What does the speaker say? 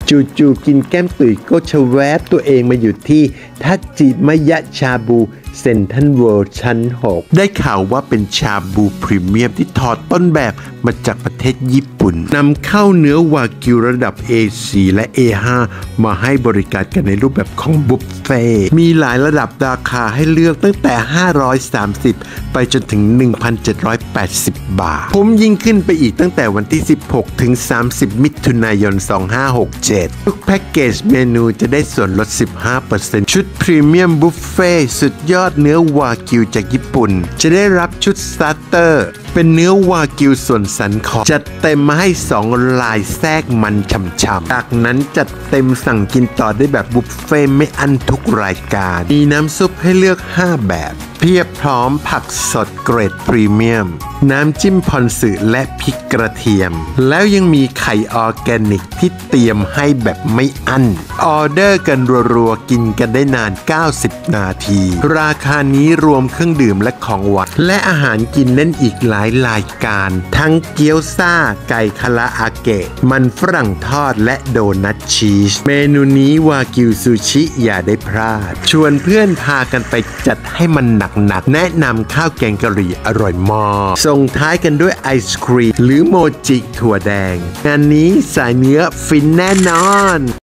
จู่ๆกินแก้มตุ๋ยก็ชะแวบตัวเองมาอยู่ที่ทัจิมยะชาบูเซ็นทรัลเวิลด์ชั้น 6ได้ข่าวว่าเป็นชาบูพรีเมียมที่ถอดต้นแบบมาจากประเทศญี่ปุ่นนำเข้าเนื้อวากิวระดับ A4 และ A5 มาให้บริการกันในรูปแบบของบุฟเฟ่มีหลายระดับราคาให้เลือกตั้งแต่530ไปจนถึง 1,780 บาทคุ้มยิ่งขึ้นไปอีกตั้งแต่วันที่16ถึง30มิถุนายน2567ทุกแพ็กเกจเมนูจะได้ส่วนลด 15% ชุดพรีเมียมบุฟเฟ่สุดยอดเนื้อวากิวจากญี่ปุ่นจะได้รับชุดสตาร์เตอร์เป็นเนื้อวากิวส่วนสันคอจัดเต็มมาให้2ลายแทรกมันฉ่ำๆจากนั้นจัดเต็มสั่งกินต่อได้แบบบุฟเฟ่ไม่อั้นทุกรายการมีน้ำซุปให้เลือก5แบบเพียบพร้อมผักสดเกรดพรีเมียมน้ำจิ้มพอนสึและพริกกระเทียมแล้วยังมีไข่ออร์แกนิกที่เตรียมให้แบบไม่อั้นออเดอร์กันรัวๆกินกันได้นาน90นาทีราคานี้รวมเครื่องดื่มและของหวานและอาหารกินเล่นอีกหลายรายการทั้งเกี๊ยวซ่าไก่คาราอาเกะมันฝรั่งทอดและโดนัทชีสเมนูนี้วากิวซูชิอย่าได้พลาดชวนเพื่อนพากันไปจัดให้มันหนักแนะนำข้าวแกงกะหรี่อร่อยมากส่งท้ายกันด้วยไอศครีมหรือโมจิถั่วแดงงานนี้สายเนื้อฟินแน่นอน